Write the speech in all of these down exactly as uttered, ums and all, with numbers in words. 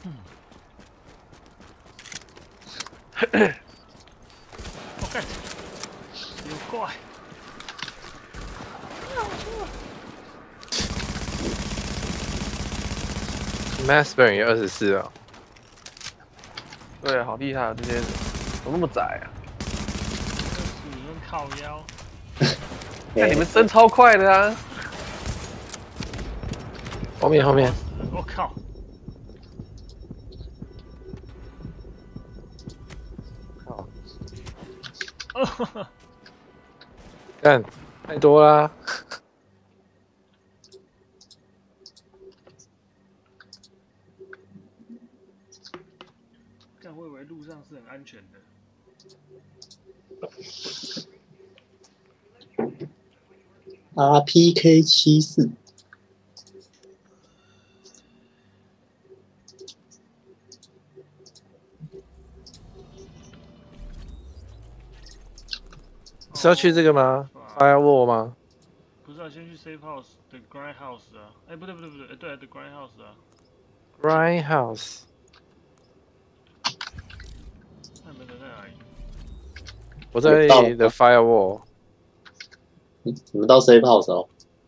我干，有怪。 Master 也二十四啊。 对啊，好厉害啊！这些人怎么那么窄啊？ 二十五跟靠腰。 看你们升超快的啊！ 后面后面。 我靠！ 靠！ 哦， 干，太多啦！ 干，我以为路上是很安全的。 R P K 七四， 是要去这个吗 ？Firewall 吗？ 不是啊，先去 Safe House 的 Grind House 啊。哎，不对不对不对，哎对，The Grind House 啊。 Grindhouse。 那你们人在哪里？ 我在 The Firewall。 你你们到 Safe House 哦？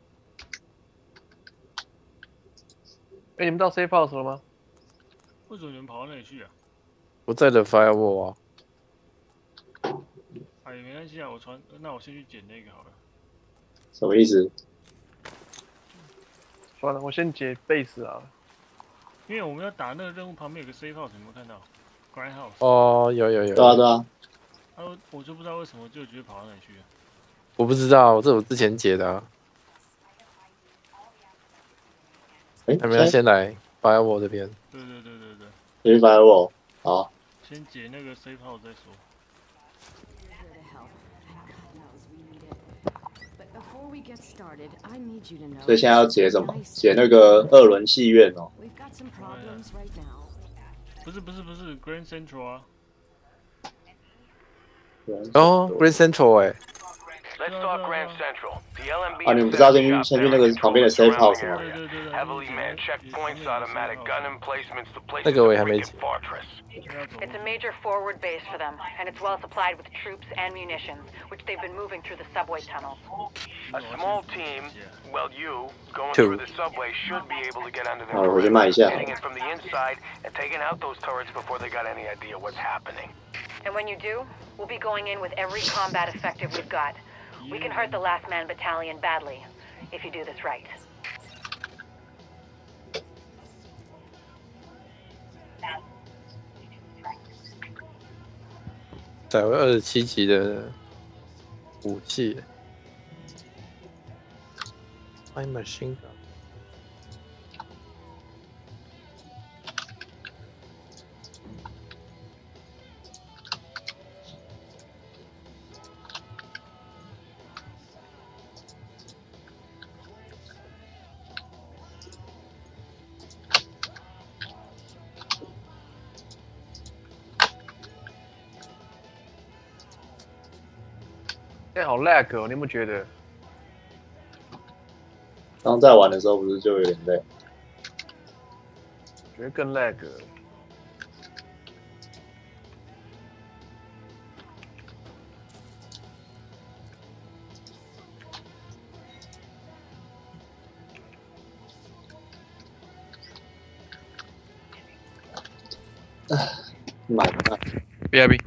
哎、欸，你们到 Safe House 了吗？ 为什么你们跑到那里去啊？ 我在 The Firewall 啊。 哎，没关系啊，我传，那我先去捡那个好了。 什么意思？ 算了，我先解 base 啊。 因为我们要打那个任务，旁边有个 Safe House，有没有看到 ？Grind House。 哦，有有有。 对啊对啊。 啊，我就不知道为什么就直接跑到那里去了。 我不知道，这我之前解的啊。 哎， 还没有先来 Firewall 这边。 对对对对对。 先 Firewall，好。 先解那个 Safe House 再说。 所以现在要解什么？解那个二轮戏院哦。 不是不是不是 Grand Central 啊。 哦 ，Grand Central 哎。 啊，你们不是要先去先去那个旁边的 Safe House 吗？ 那个我也还没解。 It's a major forward base for them, and it's well supplied with troops and munitions, which they've been moving through the subway tunnels. A small team, well, you going Two. through the subway should be able to get under their 好，我先卖一下。 getting in from the inside and taking out those turrets before they got any idea what's happening. And when you do, we'll be going in with every combat effective we've got. We can hurt the Last Man Battalion badly, if you do this right. 载回二十七级的武器。My machine gun。 哎、欸，好 lag 哦，你有没有觉得？ 刚在玩的时候不是就有点累？ 觉得更 lag。 满了。 B I B。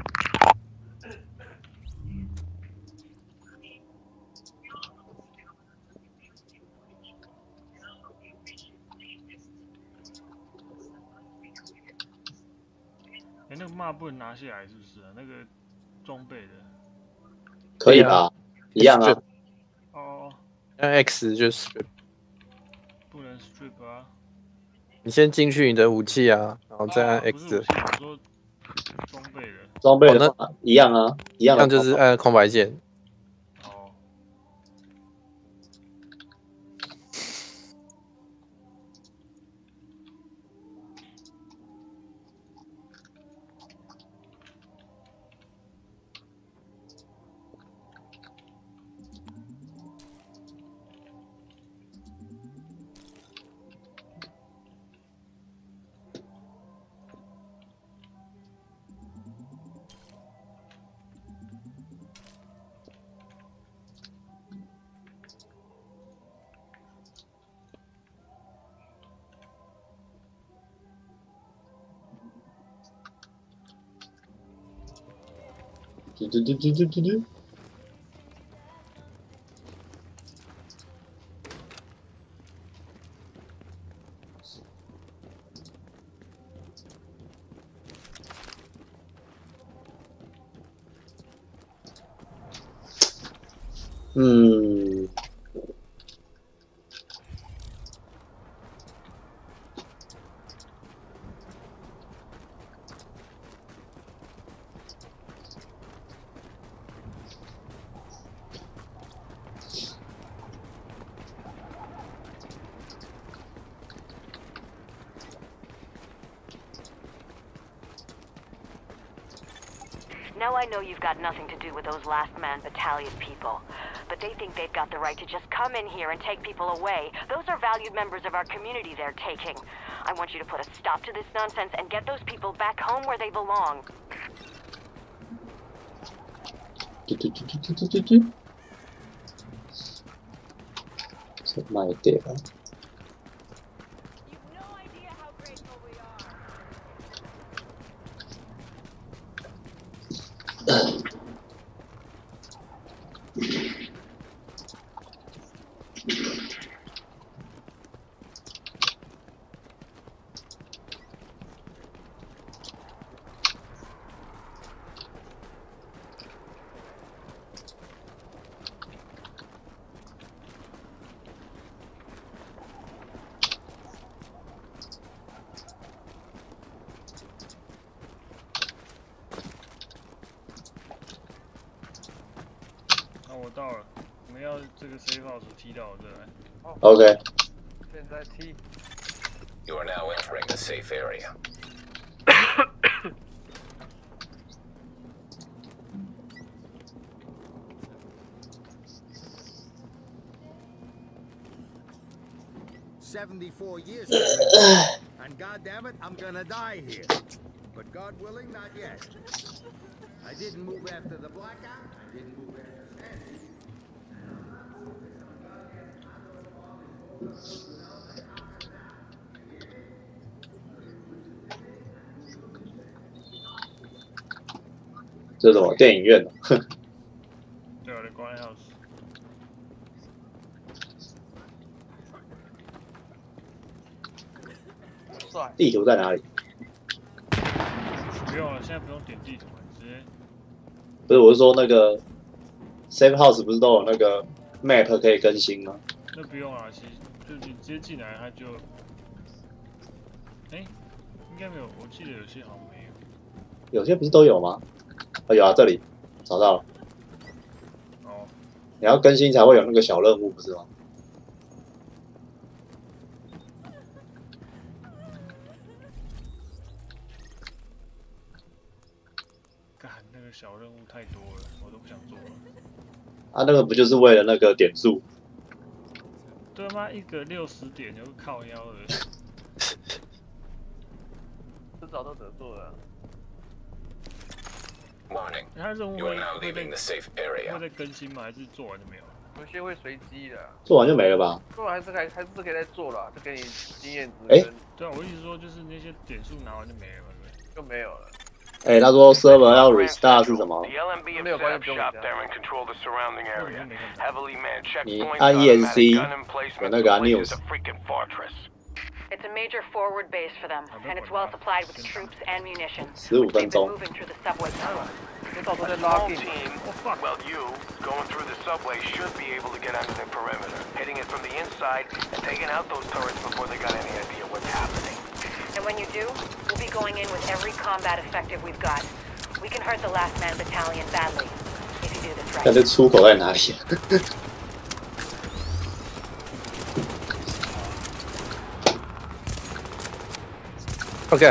哎，那个骂不能拿下来是不是啊？那个装备的。 可以吧？一样啊。 哦。 按 X 就是 strip。 不能 strip 啊。 你先进去你的武器啊，然后再按 X。 不是武器，我说装备的。 装备的话一样啊，一样的。 一样就是按空白键。 哦。 嘟嘟嘟嘟嘟嘟嘟。嗯。 Now I know you've got nothing to do with those Last Man Battalion people, but they think they've got the right to just come in here and take people away. Those are valued members of our community they're taking. I want you to put a stop to this nonsense and get those people back home where they belong. 嘟嘟嘟嘟嘟嘟嘟嘟。这卖点了。 我到了，我们要这个 safe house 踢到我这来。 OK。 现在踢。 You are now entering the safe area. Seventy-four years, and God damn it, I'm gonna die here. But God willing, not yet. I didn't move after the blackout. I didn't move after Sandy. 这是什么电影院哦？ 对啊，The Grind House。 地图在哪里？ 不用了，现在不用点地图了，直接。 不是，我是说那个 safe house 不是都有那个 map 可以更新吗？ 那不用啊，其实就你直接进来，它就。哎、欸，应该没有，我记得有些好像没有。 有些不是都有吗？哦，有啊，这里找到了。 哦。 你要更新才会有那个小任务，不是吗？ 小任务太多了，我都不想做了。 啊，那个不就是为了那个点数？ 对吗？一个六十点就靠腰了。 迟早都得做的。 Warning. 它任务 You 会 are now 会 leaving 在 the safe area. 会在更新吗？还是做完就没有了？ 有些会随机的。 做完就没了吧？ 做完还是还还是可以再做了，就给你经验值。 哎， 对啊，我意思说就是那些点数拿完就没了，对不对？ 就没有了。 哎、欸，他说 server 要 restart 是什么？ 没有关系，不用讲。 你按 E N C 有那个 news。 It's a major forward base for them, and it's well supplied with troops and munitions. 十五分钟。 到时候再拉进。 Well, you going through the subway should be able to get under the perimeter, hitting it from the inside and taking out those turrets before they got any idea what's happening. And when you do, we'll be going in with every combat effective we've got. We can hurt the Last Man Battalion badly if you do this right. 看这出口在哪里 ？OK。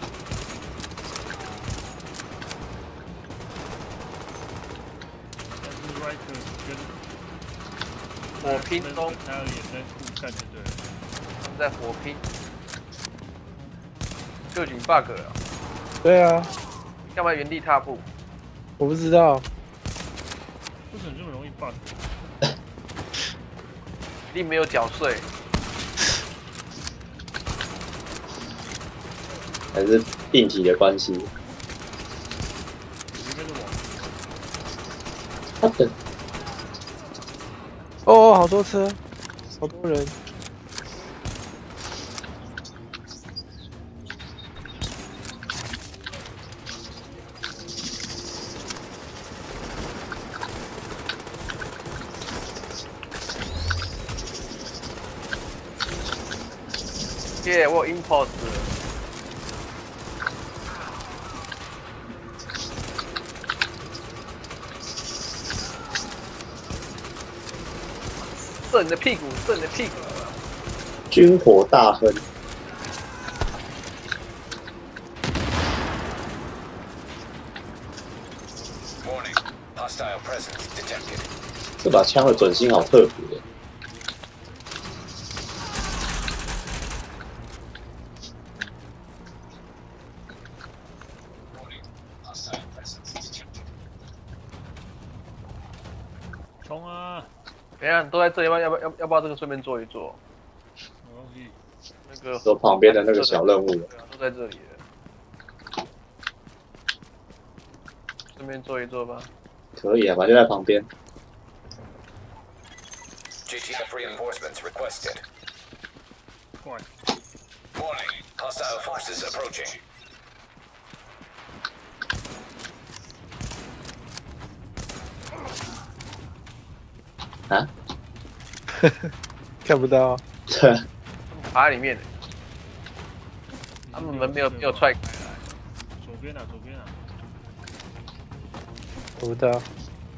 火拼中， 他也在互干，就对了。 他们在火拼。 就警 bug 了。 对啊， 干嘛原地踏步？ 我不知道。 为什么这么容易 bug？ 一定没有缴税。 还是硬体的关系？ 应该是网。 他的哦，好多车，好多人。 耶，我有 impulse。射你的屁股，射你的屁股！ 军火大亨， Warning. Hostile presence detected. 这把枪的准心好特别。 冲啊！ 等一下，都在这里，要不要要不要要不要这个顺便做一做？ 什么东西？ 那个走旁边的那个小任务了。 对啊，都在这里了。顺便做一做吧。 可以啊，反正就在旁边。 G T F reinforcements requested. 过来。 Warning. Hostile forces approaching. 啊？ 看不到。 对。 爬在里面。他们门没有没有踹开来。 左边啊，左边啊。 看不到。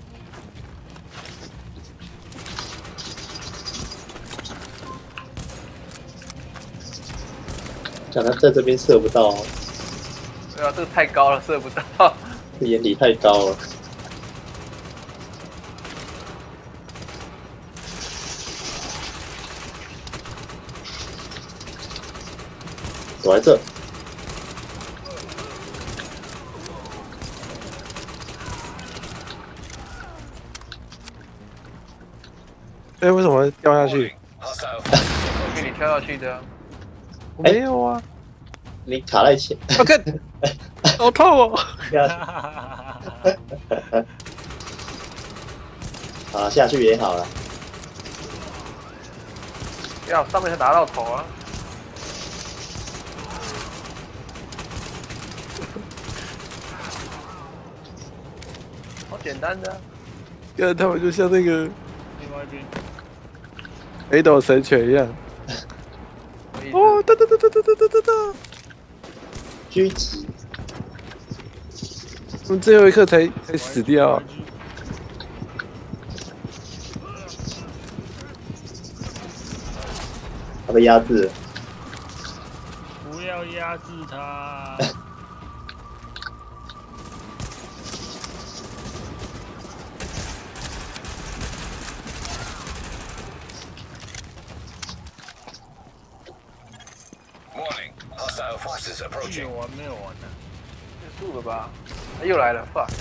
讲他在这边射不到、哦。 对啊，这个太高了，射不到。 这眼底太高了。 躲在这。 哎、欸，为什么掉下去？ 因为你跳下去的、啊。 我没有啊。 你卡在前。 我看，好痛哦！ 啊，下去也好了。 要上面才打到头啊！好简单的、啊。 看他们就像那个另外一边北斗神拳一样。哦，哒哒哒哒哒哒哒哒哒！ 狙击。 我们最后一刻才才死掉。 他被压制了。 不要压制他。 Warning. Hostile forces 有 approaching. 完没有完呢？ 结束了吧？他又来了 ，fuck！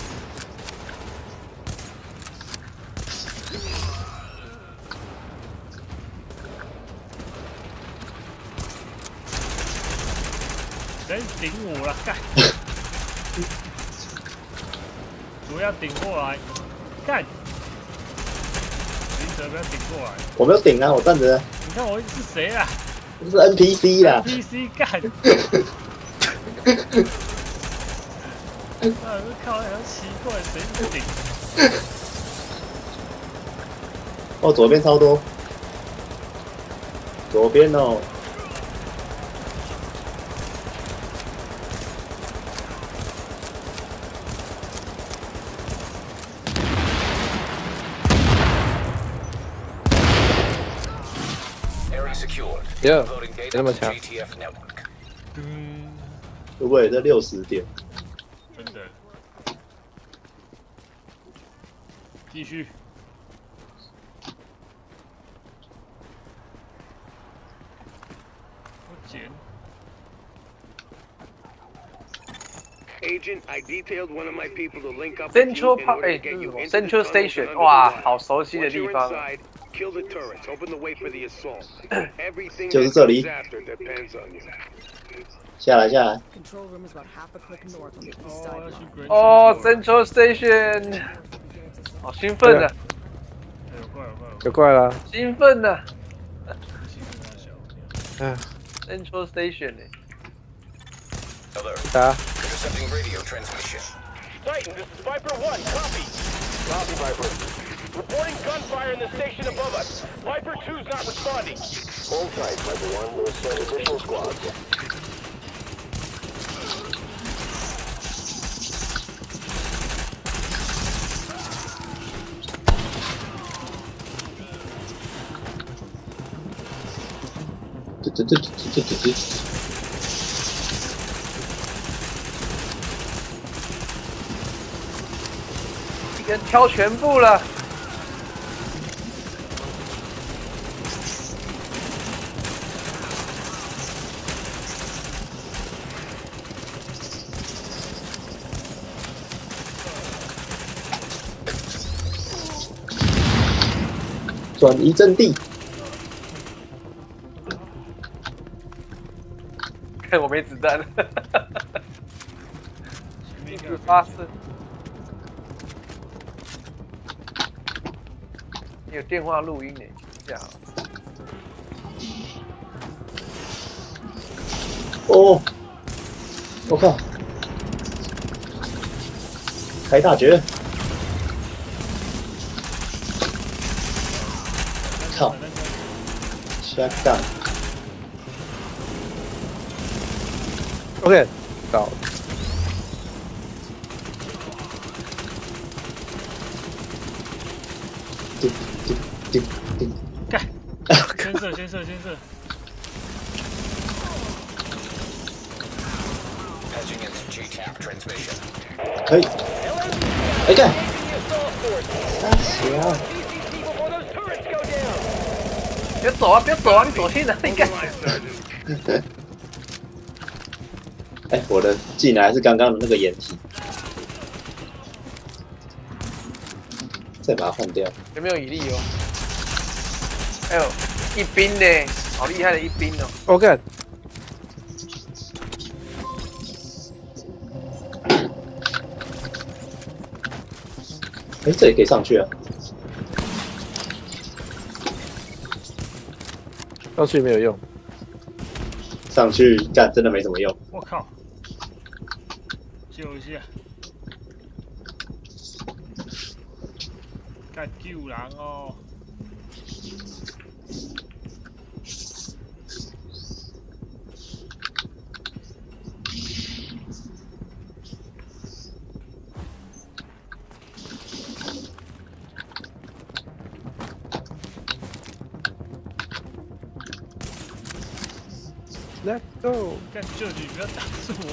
人顶我了，干！不要顶过来，干！林哲不要顶过来。 我没有顶啊，我站着。 你看我是谁啊？ 我是 N P C 啦。 N P C 干。啊，这靠，很奇怪，谁不顶？ 哦，左边超多。左边哦。 Yeah, 没那么强。 会不会这六十点？ 真的。继续。我捡。 Agent, I detailed one of my people to link up Central Park， 哎，这是什么 Central Station？ 哇，好熟悉的地方。 Kill the turrets. Open the way for the assault. Everything 就是这里。 depends on you. 下来，下来。 哦 ，Central Station。 好兴奋啊！ 哎有怪有怪有怪， 有怪啦。 兴奋啊兴奋大小。 嗯， ！Central Station 呢？ Alert. 打。 Intercepting radio transmission. Titan, this is Viper one. Copy. Copy, Viper. Reporting gunfire in the station above us. Viper two's not responding. Hold tight, Viper one. We'll send additional squads. T-t-t-t-t-t-t-t. 一个人挑全部了。 转移阵地。 看我没子弹了，一直发射。你有电话录音呢，这样。 哦，我靠！开大绝！靠！下杠。 OK， 到。 叮叮叮叮！ 干！先射先射先射！ Patching into G TAP transmission. 可以。哎干！啊行。 别走啊！别走啊！你走去哪里干？ 哎，我的进来是刚刚的那个掩体，再把它换掉。 有没有引力哦？还有一兵呢，好厉害的一兵哦！ OK， 哎，这也可以上去啊！ 上去没有用， 上去干真的没什么用。 我靠！救一下！该救人哦！ Let's go！ 干救你，不要挡住我！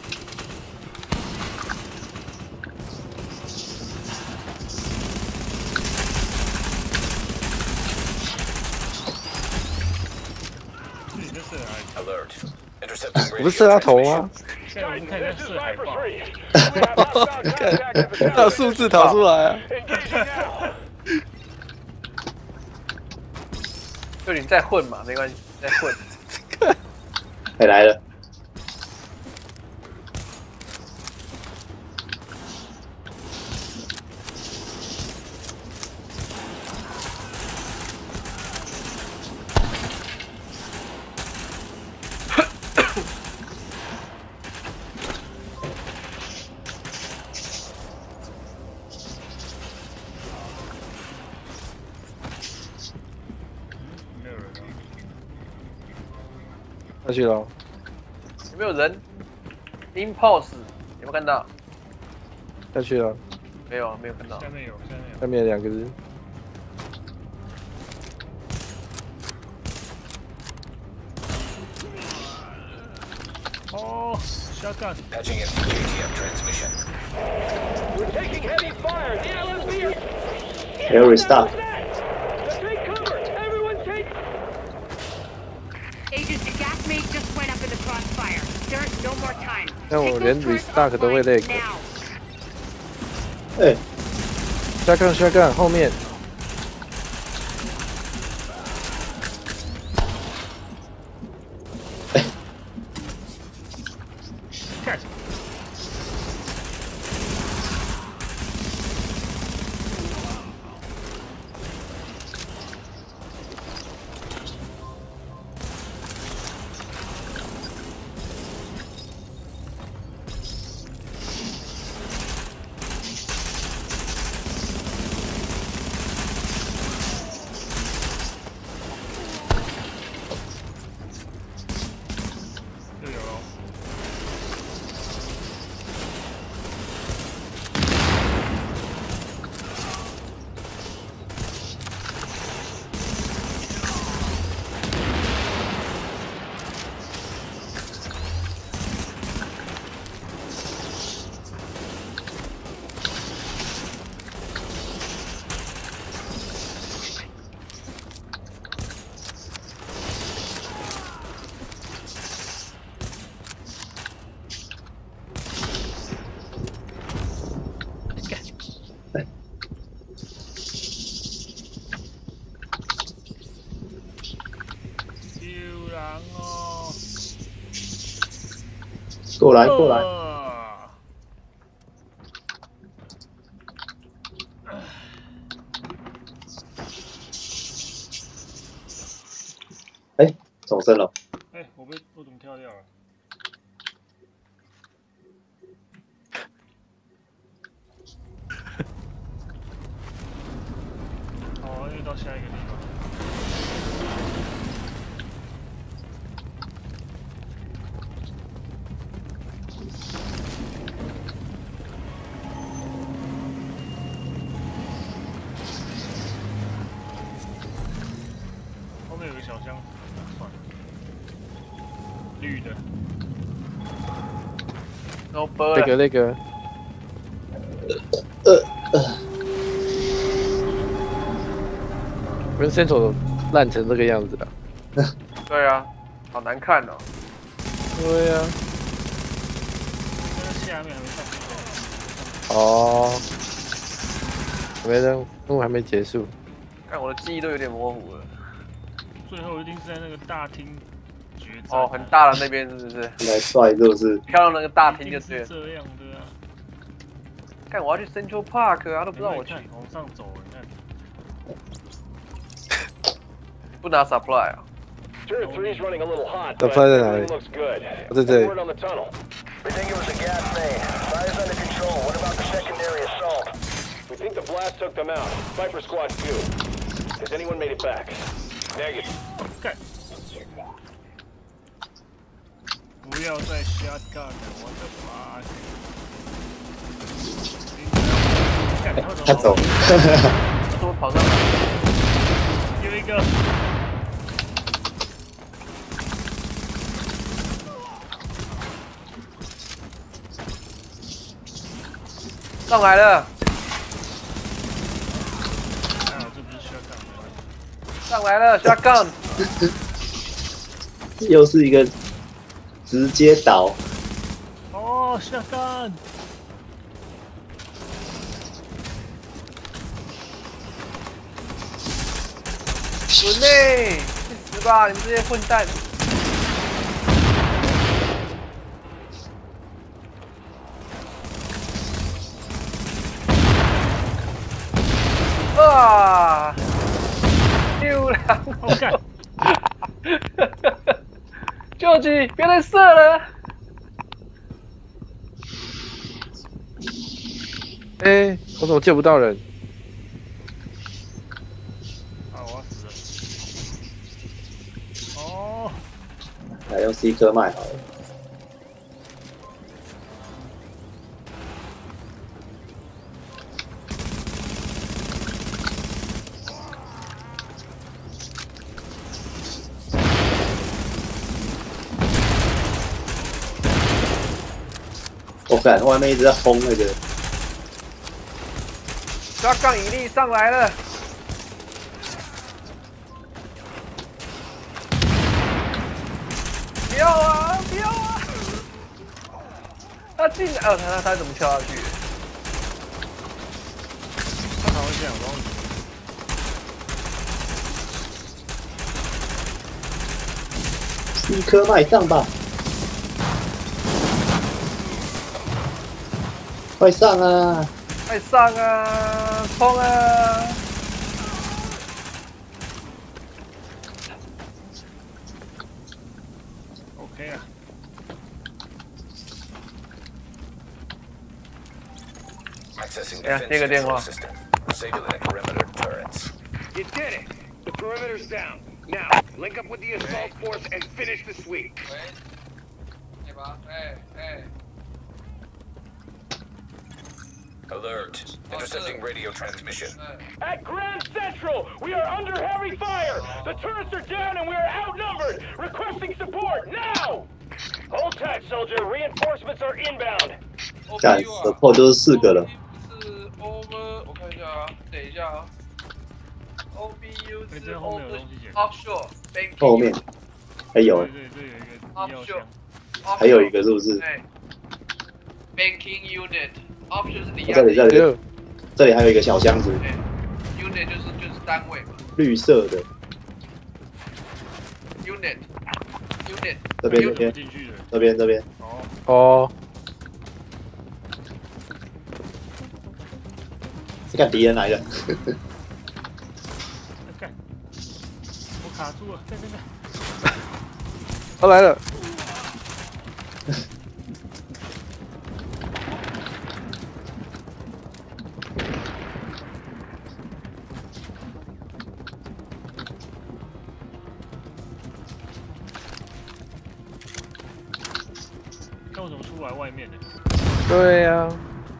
你这射哪里？ Alert. Intercepting 我 radio 不是射他头 transmission. 吗？ 看我们看人家射海豹。 看，还有数字跑出来啊！ 就你再混嘛，没关系，再混。 哎，来了。 没有人啊！ 下去喽。 有没有人 ？Impulse 有没有看到？ 下去了， 没有，没有看到。 下面有，下面有。 下面两个人。 哦，小干。 Patching into G TAP transmission. We're taking heavy fire. The L S B are... They'll restart. Take cover. Everyone take... Agent, the gas main just went up in the crossfire. There's no more time. 但我连 restart 都会累。 Now. 哎， 下杠下杠后面。 看。 过来过来，哎、欸，重生了。 哎、欸，我被我怎么跳掉了？哦，又到下一个地方。后面有个小箱子，算了，绿的。 No bird。 那个那个。 呃呃。 人生手烂成这个样子了。 对啊，好难看哦。 对啊。 那个下面还没上去。 哦。没任务还没结束。 看我的记忆都有点模糊了。 最后一定是在那个大厅决战。 哦，很大的那边是不是？ 来帅是不是？ 漂亮那个大厅就对了。 这样的啊。 看我要去 Central Park 啊，都不知道我去。 往上走，你看。 不拿 supply 啊。 Supply 在哪里？我在这里。 We think it was a gas main. Fire's under control. What about the secondary assault? We think the blast took them out. Viper Squad two. Has anyone made it back? Negative. Okay. 不要再瞎干了，我的妈！ 他走。 他怎么跑上来？ 有一个。 上来了！ 还好这不是 shotgun。 上来了 ，shotgun。 又是一个直接倒。 哦 ，shotgun。 滚嘞！去死吧，你们这些混蛋！ 啊！丢了！ 我干！ 救急，别再射了！ 哎、欸，我怎么救不到人？ 啊，我要死了！哦， 来用 C 颗麦好了。 我感外面一直在轰那个。 抓杠引力上来了！不要啊！不要啊！他进来，哦，他他怎么跳下去？ 他好像这样，然后。 一颗麦上吧。 快上啊！ 快上啊！冲啊 ！OK 啊。 哎呀，接个电话。 You did it. The perimeter's down. Now, link up with the assault force and finish the sweep. 对吧？哎哎。 Alert. Intercepting radio transmission. At Grand Central, we are under heavy fire. The turrets are down and we are outnumbered. Requesting support now. Hold tight, soldier. Reinforcements are inbound. 干，手破就是四个了。 是 over， 我看一下啊，等一下啊。O B U 是 over offshore。 后面还有。 对对对，有一个 offshore。 还有一个是不是？ Banking unit。 Option 是你这里这里，这里还有一个小箱子。 Unit 就是就是单位嘛。 绿色的。 Unit。Unit。 这边这边。这边这边。 哦。 哦， 你看敌人来了。 干！我卡住了，干干干！ 他来了。 那我怎么出来外面呢？ 对呀、啊，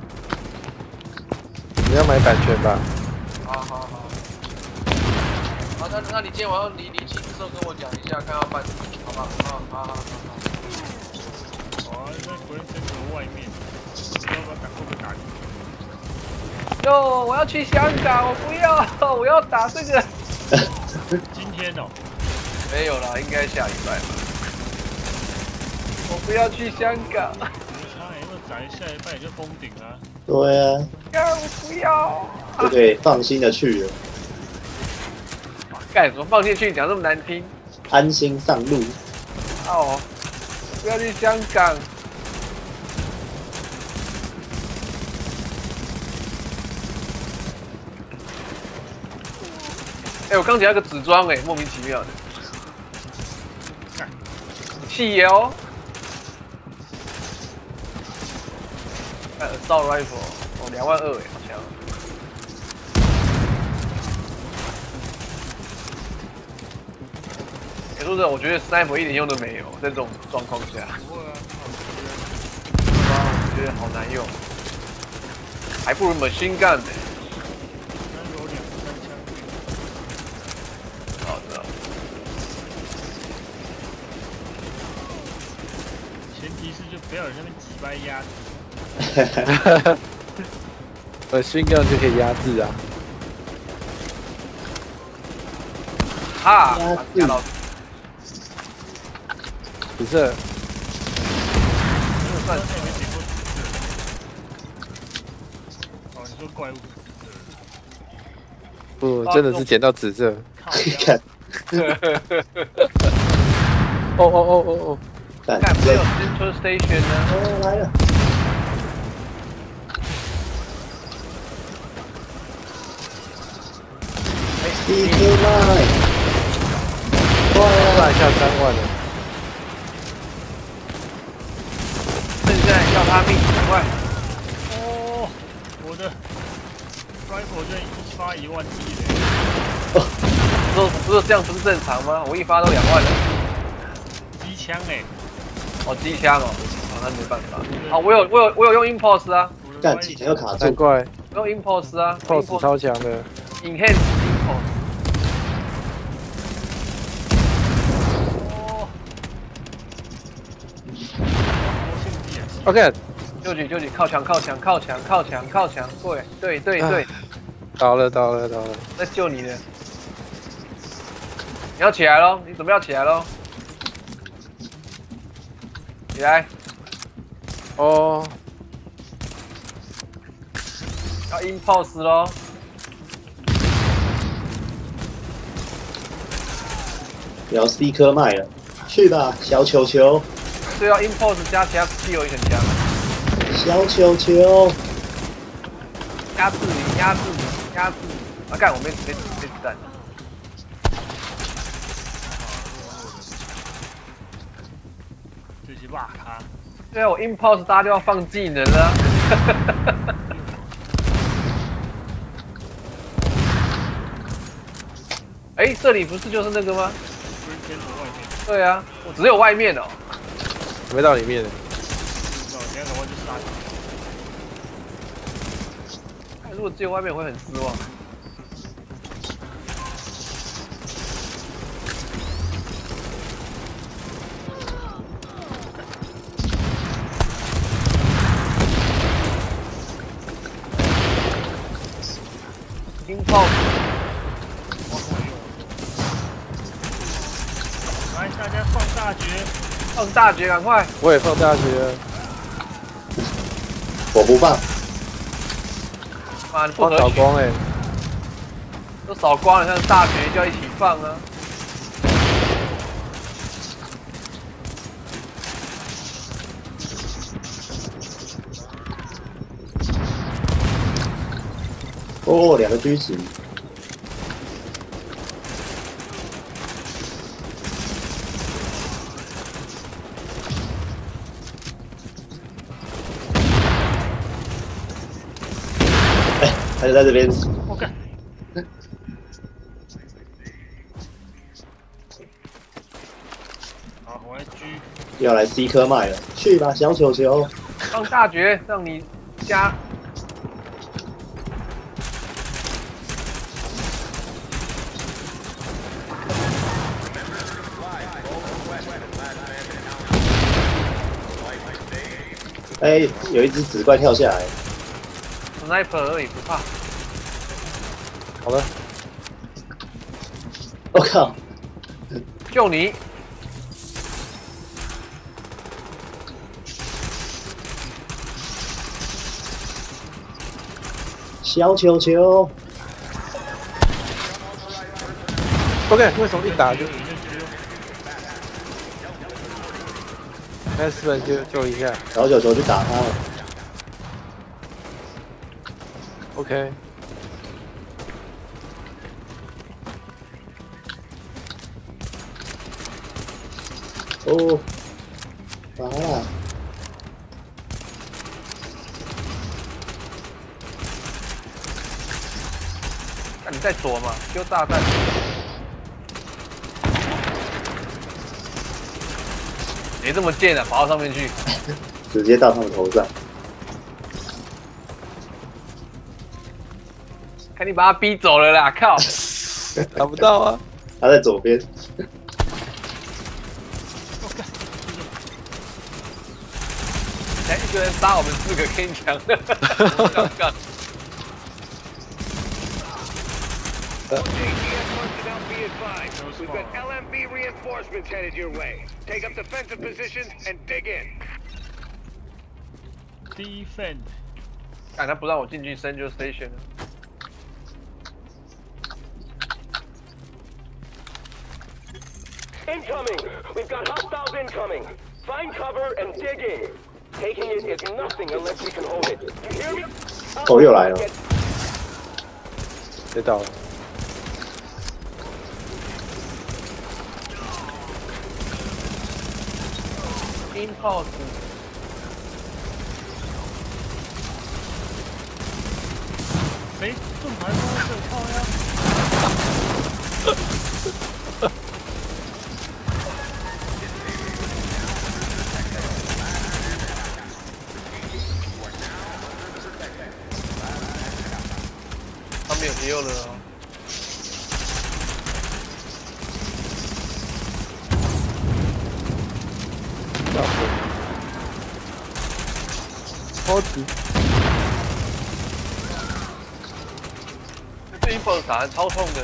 你要买版权吧？ 好好好。好，那那你今天晚上离离清的时候跟我讲一下，看要办什么，好吧？好好好好好。 哦，在国人真的外面，不知道要打会不会打你？ 哟，我要去香港，我不要，我要打这个。 今天哦。 没有啦，应该下礼拜吧。我不要去香港。 没差，因为咱下一拜就封顶啊。 对啊。 要我不要。 就可以放心的去了。 干什么放进去？讲这么难听。 安心上路。 哦，不要去香港。哎、欸，我刚捡到个纸装，哎，莫名其妙的。汽油。看 assault rifle， 哦，两万二哎，好强。欸、说真的，我觉得 sniper 一点用都没有，在这种状况下。 不会啊， 我觉得好难用，还不如 machine gun 呢、欸。 那有两三枪。 好的。 前提是就不要有那边几掰压。 哈哈，呃，新杠就可以压制啊。 啊！压到。 紫色。 这个算是没点过紫色。哦，你说怪物。 不，真的是捡到紫色。 看。 哦哦哦哦哦！ 干，没有 Central Station 呢？ 哦，来了。D K line， 哇，拿下三万了。 现在要他命，赶快！ 哦，我的 rifle 就一发一万一嘞。 哦，不是不是这样不是正常吗？我一发都两万了。 机枪哎。 哦，机枪哦，哦那没办法。好，我有我有我有用 impulse 啊。 干，几条卡住。 难怪。 我用 impulse 啊 ，impulse 超强的。 Enhance impulse。 OK， 救举救举，靠墙靠墙靠墙靠墙靠墙，对对对对， 倒了倒了倒了， 在救你的，你要起来咯，你准备要起来咯，起来， 哦， 要 impulse 咯， 要 C 颗卖了，去吧，小球球。 对，要 impulse 加其他汽油也很强。 小球球， 压制你，压制你，压制你！啊，干，我没没没子弹。 这些哇卡。 对啊，我 impulse 大家都要放技能了。哎、欸，这里不是就是那个吗？对啊，我只有外面哦。 没到里面的。 如果只有外面，我会很失望。冰炮。 来，大家放大绝！ 放大绝，赶快！ 我也放大绝了。 我不放。 妈，你不扫光哎、欸！ 都扫光了，像大绝就要一起放啊！ 哦，两个狙击。哎，他就在这边。 OK。好，我来狙。 要来 C 科卖了，去吧，小球球。 上大绝，让你加。 哎，有一只紫怪跳下来 ，sniper 而已，不怕。 好了， 我靠， 救你！ 小球球。 OK， 为什么一打就？开四本就救一下， 小球球去打他了。 OK。 哦，完了。 那你在左嘛，丢炸弹。 别这么贱啊，跑到上面去， 直接到他们头上。 看你把他逼走了啦！靠， 打不到啊！ 他在左边。 才一个人杀我们四个 King 强的，干。 We've got L M B reinforcements headed your way. Take up defensive positions and dig in. Defend. 哎，他不让我进去 Central Station 了。 Incoming! We've got hostiles incoming. Find cover and dig in. Taking it is nothing unless we can hold it. You hear me? 哦，又来了。 别倒了。 Impulse， 谁盾牌都在这靠呀？ 他们有敌友了哦。 超级， 这 Impulse 打得超痛的。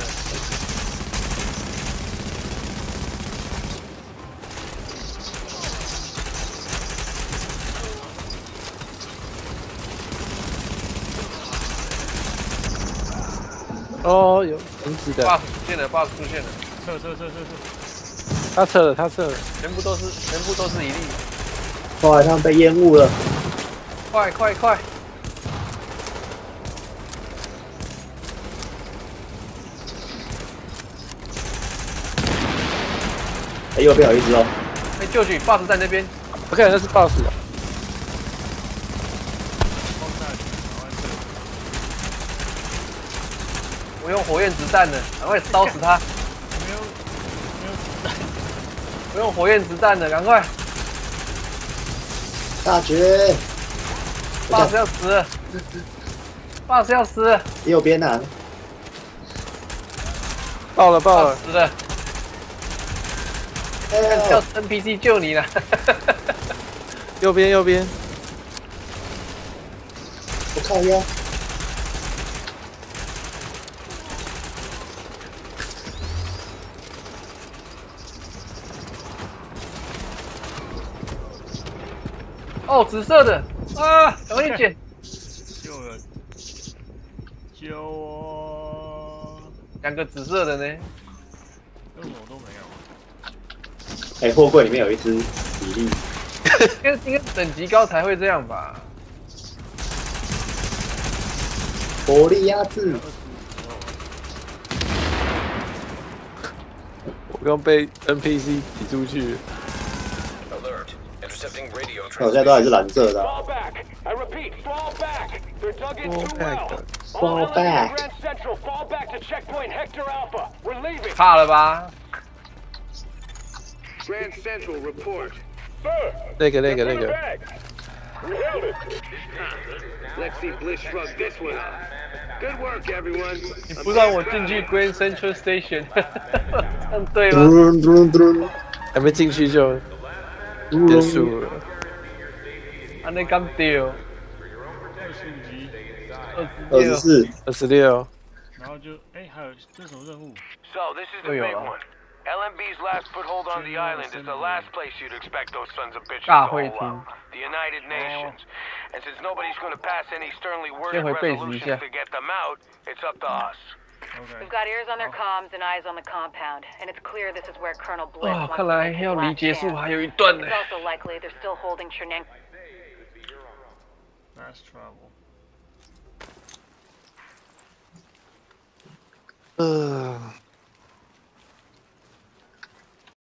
哦，有停止的 ，bug 出现了 ，bug 出现了， 撤撤撤撤撤！ 他撤了，他撤了， 全部都是全部都是一粒。 哇，他们被烟雾了。 快快快！ 哎，右边有一只哦。 哎，就绪 ，boss 在那边。 OK， 那是 boss。 我用火焰子弹了，赶快烧死他！ 没有没有子弹。 我用火焰子弹了，赶快！ 大绝！ boss 要死了 ，boss 要死了！ 右边啊！ 爆了爆了！ 死了！叫 N P C 救你了！ 右边右边！ 我靠呀！ 哦，紫色的啊，赶快捡！ 救人！救我！ 两个紫色的呢？ 为什么都没有？ 哎，货柜里面有一只比利。 应该应该等级高才会这样吧？ 火力压制。 我刚被 N P C 挤出去。 Alert. Intercepting radio 我现在都还是蓝色的、啊。 Fall back. I repeat, fall back. They're dug in Fall too back. well. Fall All elements back. of Grand Central, fall back to checkpoint Hector Alpha. We're leaving. 怕了吧？ Grand Central report. Sir. 那个那个那个， We held it. Let's see Bliss shrug this one off. Good work, everyone. 你不让我进去 Grand Central Station， 这样对吗？ 嘟嘟嘟， 还没进去就结束了。 啊，那刚丢， 二十五级， 二十四。 二十六。 然后就哎，还有这是什么任务？ So this is the big one. L M B's last foothold on the island is the last place you'd expect those sons of bitches to hold out. The United Nations. And since nobody's going to pass any sternly worded resolutions to get them out, it's up to us. OK， We've got ears on their comms and eyes on the compound, and it's clear this is where Colonel Bliss 哇， wants 看 to 来 make his 要离 last 结束 stand. 还有一段呢 It's。also likely they're still holding Chernenko. Fast travel。 呃。